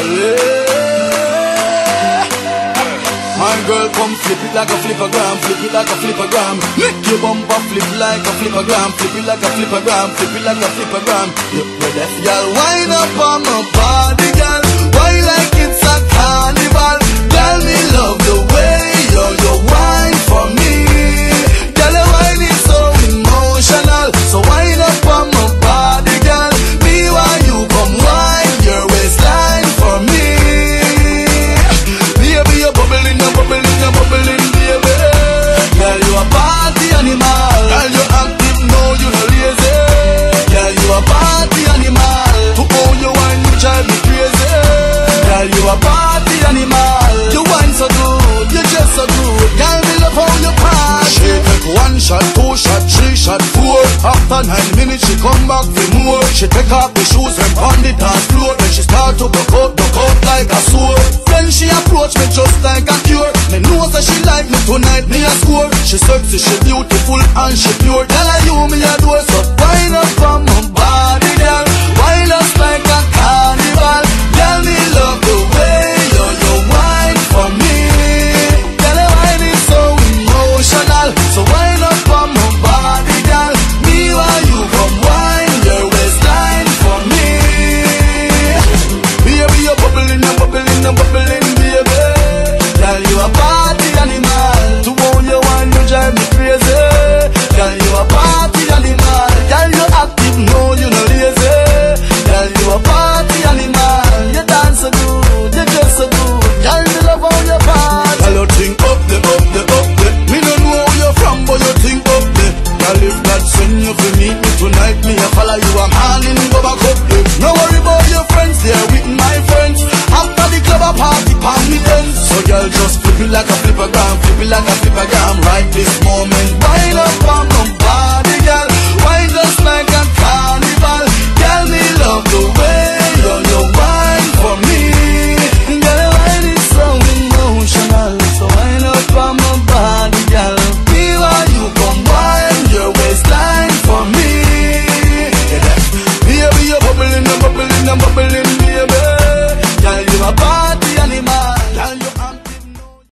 My girl, come flip it like a flippergram, flip it like a flippergram. Make your bumper flip like a flippergram, flip it like a flippergram, flip it like a flippergram. You deaf, girl, wind up on my body, girl. Why like it's a carnival? Girl, me love the way you wine for me. Girl, your wine is so emotional, so wind up on my body, girl. Me while you come wine your waistline for me. Baby, you're bubbling, you're bubbling, you're bubbling, baby. Girl, you a party animal. Girl, you active, no, you no lazy. Girl, you a party animal. To own your wine, you drive me crazy. Girl, you a party animal. You wine so good, you just so good. Girl, me love how you party. She take 1 shot, 2 shot, 3 shot, 4. After 9 minutes, she come back for more. She take off the shoes and on the dance floor. Then she start to broke out like a sword. Then she approach me just like a cure. Me know that she like me tonight, me a score. She sexy, she beautiful and she pure. Girl, you me adore, so wind up on my body.